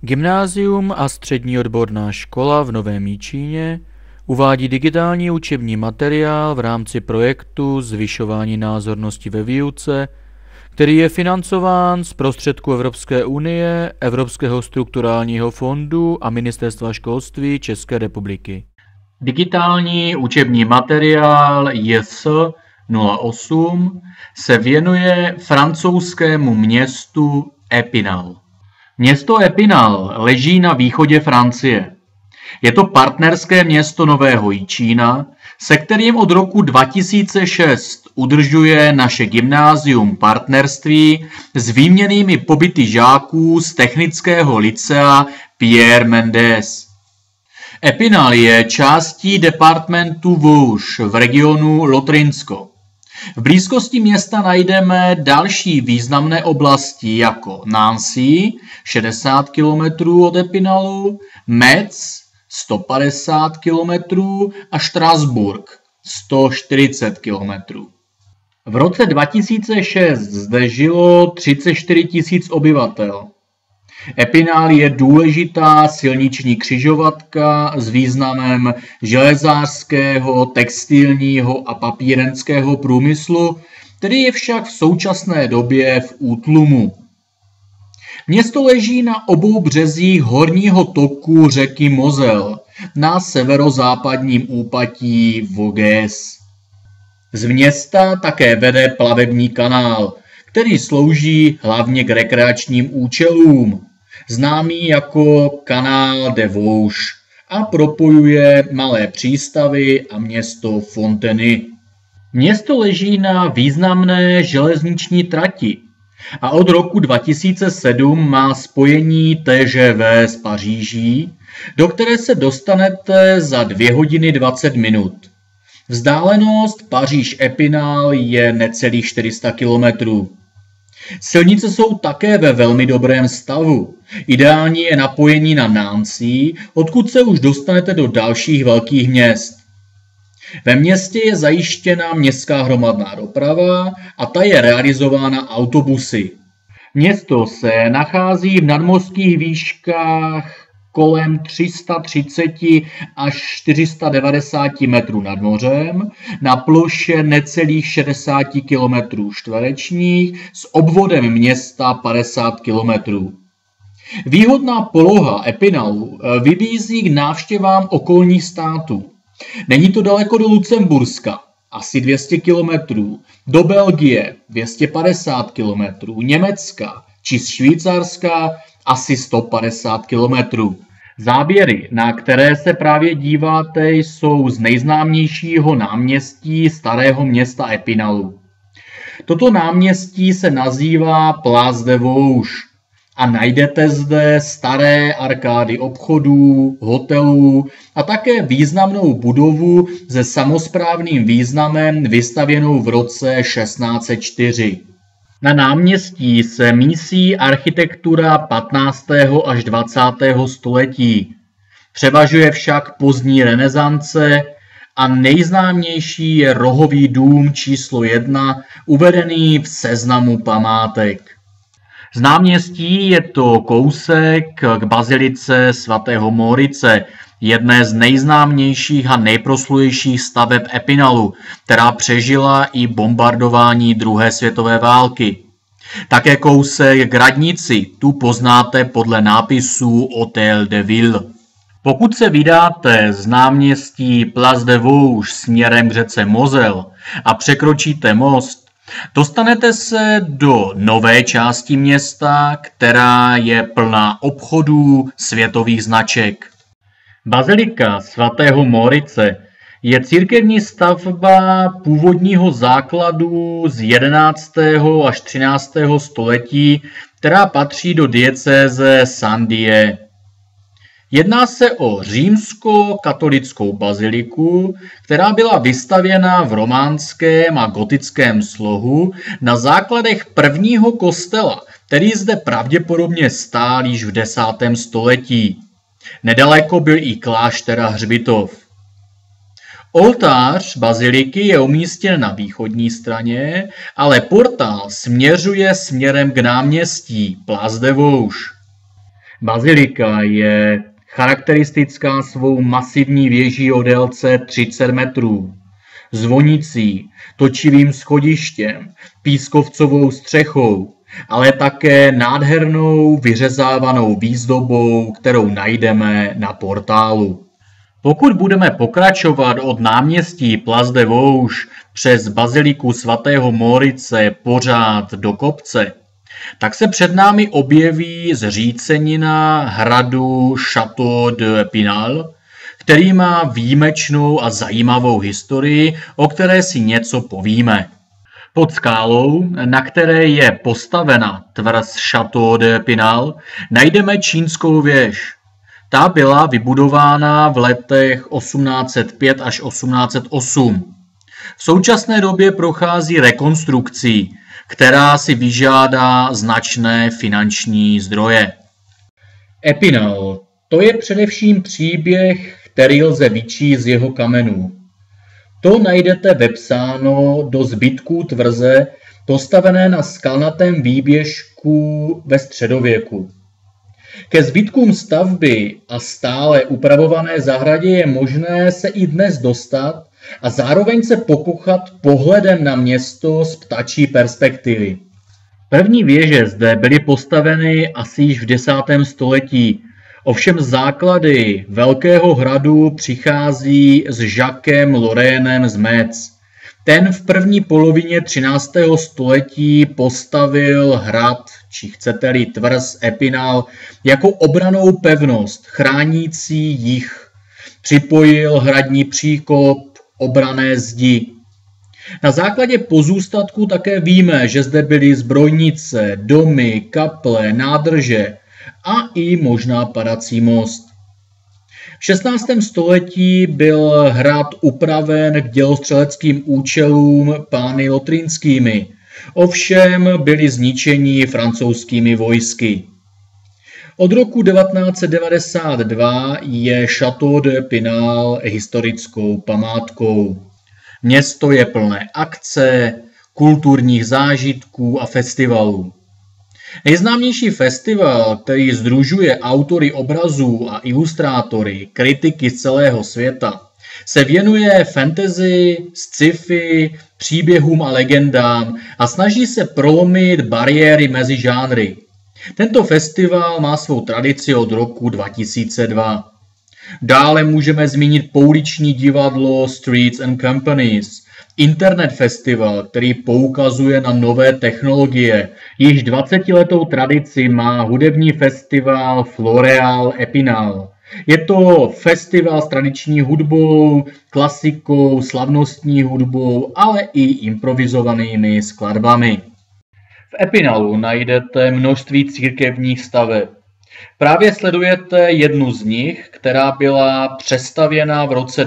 Gymnázium a střední odborná škola v Novém Jičíně uvádí digitální učební materiál v rámci projektu Zvyšování názornosti ve výuce, který je financován z prostředků Evropské unie, Evropského strukturálního fondu a Ministerstva školství České republiky. Digitální učební materiál JS 08 se věnuje francouzskému městu Épinal. Město Épinal leží na východě Francie. Je to partnerské město Nového Jičína, se kterým od roku 2006 udržuje naše gymnázium partnerství s výměnnými pobyty žáků z technického lycea Pierre Mendès. Épinal je částí departementu Vosges v regionu Lotrinsko. V blízkosti města najdeme další významné oblasti jako Nancy, 60 km od Épinalu, Metz, 150 km a Štrasburk, 140 km. V roce 2006 zde žilo 34 000 obyvatel. Épinal je důležitá silniční křižovatka s významem železářského, textilního a papírenského průmyslu, který je však v současné době v útlumu. Město leží na obou březích horního toku řeky Moselle na severozápadním úpatí Vosges. Z města také vede plavební kanál, který slouží hlavně k rekreačním účelům, známý jako Canal de Vosges, a propojuje malé přístavy a město Fontenay. Město leží na významné železniční trati a od roku 2007 má spojení TGV s Paříží, do které se dostanete za 2 hodiny 20 minut. Vzdálenost Paříž-Épinal je necelých 400 km. Silnice jsou také ve velmi dobrém stavu. Ideální je napojení na Nancy, odkud se už dostanete do dalších velkých měst. Ve městě je zajištěna městská hromadná doprava a ta je realizována autobusy. Město se nachází v nadmořských výškách kolem 330 až 490 metrů nad mořem, na ploše necelých 60 km čtverečních s obvodem města 50 km. Výhodná poloha Épinalu vybízí k návštěvám okolních států. Není to daleko do Lucemburska, asi 200 km, do Belgie 250 km, Německa či Švýcarska asi 150 km. Záběry, na které se právě díváte, jsou z nejznámějšího náměstí starého města Épinalu. Toto náměstí se nazývá Place de Vosges a najdete zde staré arkády obchodů, hotelů a také významnou budovu se samosprávným významem vystavěnou v roce 1604. Na náměstí se mísí architektura 15. až 20. století. Převažuje však pozdní renesance a nejznámější je rohový dům číslo 1, uvedený v seznamu památek. Z náměstí je to kousek k bazilice svatého Morice, jedné z nejznámějších a nejproslulejších staveb Épinalu, která přežila i bombardování druhé světové války. Také kousek k radnici, tu poznáte podle nápisů Hôtel de Ville. Pokud se vydáte z náměstí Place de Vosges směrem k řece Moselle a překročíte most, dostanete se do nové části města, která je plná obchodů světových značek. Bazilika svatého Morice je církevní stavba původního základu z 11. až 13. století, která patří do diecéze Saint-Dié. Jedná se o římsko-katolickou baziliku, která byla vystavěna v románském a gotickém slohu na základech prvního kostela, který zde pravděpodobně stál již v 10. století. Nedaleko byl i klášter a hřbitov. Oltář baziliky je umístěn na východní straně, ale portál směřuje směrem k náměstí Place de Vosges. Bazilika je charakteristická svou masivní věží o délce 30 metrů, zvonicí, točivým schodištěm, pískovcovou střechou, ale také nádhernou vyřezávanou výzdobou, kterou najdeme na portálu. Pokud budeme pokračovat od náměstí Place de Vosges přes baziliku svatého Morice pořád do kopce, tak se před námi objeví zřícenina hradu Château d'Épinal, který má výjimečnou a zajímavou historii, o které si něco povíme. Pod skálou, na které je postavena tvrz Château d'Épinal, najdeme čínskou věž. Ta byla vybudována v letech 1805 až 1808. V současné době prochází rekonstrukcí, která si vyžádá značné finanční zdroje. Épinal, to je především příběh, který lze vyčíst z jeho kamenů. To najdete vepsáno do zbytků tvrze, postavené na skalnatém výběžku ve středověku. Ke zbytkům stavby a stále upravované zahradě je možné se i dnes dostat a zároveň se pokochat pohledem na město z ptačí perspektivy. První věže zde byly postaveny asi již v 10. století, ovšem základy Velkého hradu přichází s Jacquesem Lorrainem z Metz. Ten v první polovině 13. století postavil hrad, či chcete-li tvrz Épinal, jako obrannou pevnost chránící jih. Připojil hradní příkop, obranné zdi. Na základě pozůstatků také víme, že zde byly zbrojnice, domy, kaple, nádrže a i možná padací most. V 16. století byl hrad upraven k dělostřeleckým účelům pány lotrinskými, ovšem byli zničeni francouzskými vojsky. Od roku 1992 je Château d'Épinal historickou památkou. Město je plné akce, kulturních zážitků a festivalů. Nejznámější festival, který sdružuje autory obrazů a ilustrátory, kritiky z celého světa, se věnuje fantasy, sci-fi, příběhům a legendám a snaží se prolomit bariéry mezi žánry. Tento festival má svou tradici od roku 2002. Dále můžeme zmínit pouliční divadlo Streets and Companies, Internet festival, který poukazuje na nové technologie. Již 20letou tradici má hudební festival Floreal Épinal. Je to festival s tradiční hudbou, klasikou, slavnostní hudbou, ale i improvizovanými skladbami. V Épinalu najdete množství církevních staveb. Právě sledujete jednu z nich, která byla přestavěna v roce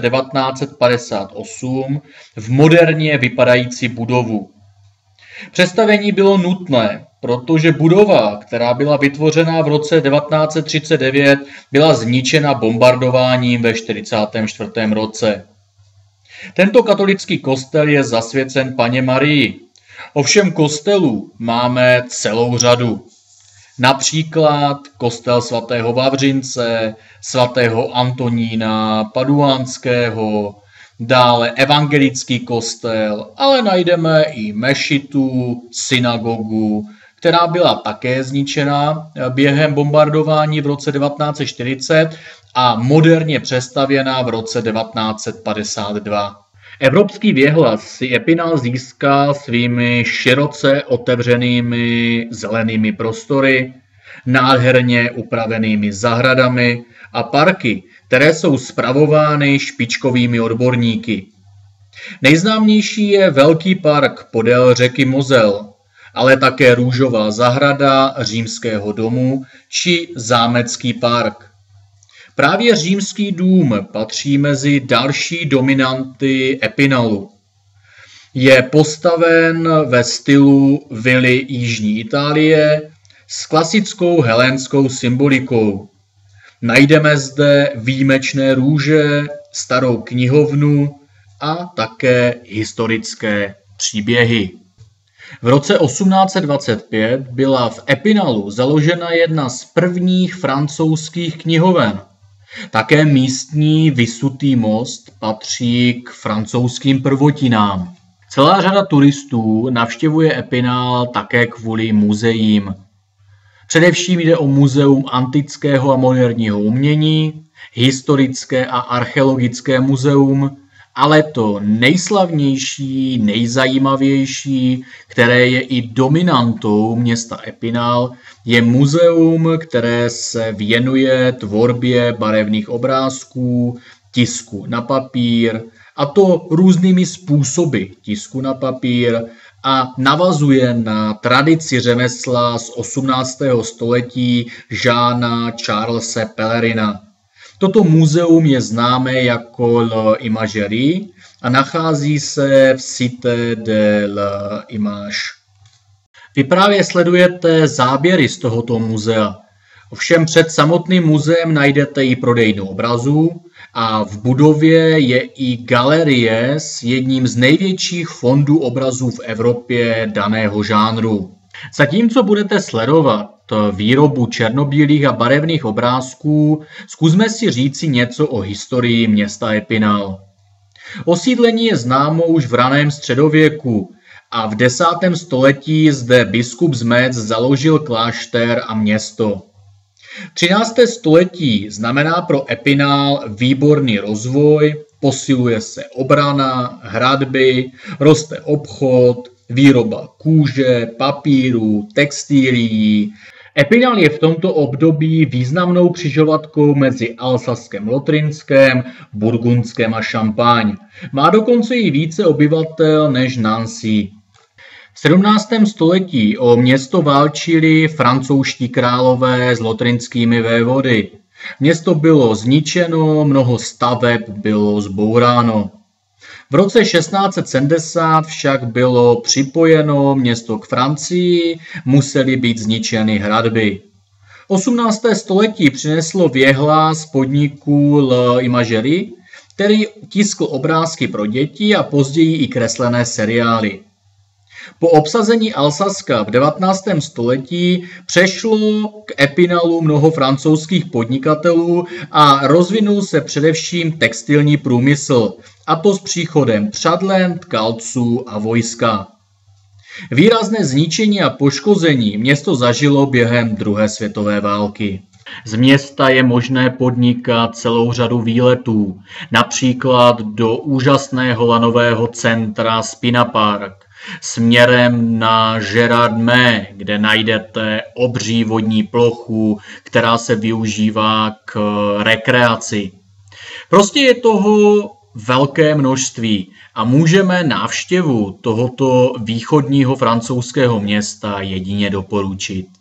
1958 v moderně vypadající budovu. Přestavění bylo nutné, protože budova, která byla vytvořena v roce 1939, byla zničena bombardováním ve 1944. roce. Tento katolický kostel je zasvěcen Panně Marii. Ovšem kostelů máme celou řadu. Například kostel svatého Vavřince, svatého Antonína Paduánského, dále evangelický kostel, ale najdeme i mešitu, synagogu, která byla také zničena během bombardování v roce 1940 a moderně přestavěna v roce 1952. Evropský věhlas si Épinal získal svými široce otevřenými zelenými prostory, nádherně upravenými zahradami a parky, které jsou spravovány špičkovými odborníky. Nejznámější je velký park podél řeky Mosel, ale také růžová zahrada Římského domu či zámecký park. Právě Římský dům patří mezi další dominanty Épinalu. Je postaven ve stylu vily Jižní Itálie s klasickou helénskou symbolikou. Najdeme zde výjimečné růže, starou knihovnu a také historické příběhy. V roce 1825 byla v Epinalu založena jedna z prvních francouzských knihoven. Také místní visutý most patří k francouzským prvotinám. Celá řada turistů navštěvuje Epinal také kvůli muzeím. Především jde o muzeum antického a moderního umění, historické a archeologické muzeum, ale to nejslavnější, nejzajímavější, které je i dominantou města Epinal, je muzeum, které se věnuje tvorbě barevných obrázků, tisku na papír, a to různými způsoby tisku na papír, a navazuje na tradici řemesla z 18. století Jeana Charlese Pellerina. Toto muzeum je známé jako l'Imagerie a nachází se v Cité de l'Image. Vy právě sledujete záběry z tohoto muzea. Ovšem před samotným muzeem najdete i prodejnu obrazů a v budově je i galerie s jedním z největších fondů obrazů v Evropě daného žánru. Zatímco budete sledovat výrobu černobílých a barevných obrázků, zkusme si říci něco o historii města Epinal. Osídlení je známo už v raném středověku a v 10. století zde biskup z Metz založil klášter a město. 13. století znamená pro Epinal výborný rozvoj, posiluje se obrana, hradby, roste obchod, výroba kůže, papíru, textilií. Epinal je v tomto období významnou křižovatkou mezi Alsaskem, Lotrinskem, Burgundskem a Champagne. Má dokonce i více obyvatel než Nancy. V 17. století o město válčili francouzští králové s lotrinskými vévody. Město bylo zničeno, mnoho staveb bylo zbouráno. V roce 1670 však bylo připojeno město k Francii, musely být zničeny hradby. 18. století přineslo věhlas podniku l'Imagerie, který tiskl obrázky pro děti a později i kreslené seriály. Po obsazení Alsaska v 19. století přešlo k Epinalu mnoho francouzských podnikatelů a rozvinul se především textilní průmysl, a to s příchodem přadlen, tkalců a vojska. Výrazné zničení a poškození město zažilo během druhé světové války. Z města je možné podnikat celou řadu výletů, například do úžasného lanového centra Spina Park, směrem na Gérardmer, kde najdete obří vodní plochu, která se využívá k rekreaci. Prostě je toho velké množství a můžeme návštěvu tohoto východního francouzského města jedině doporučit.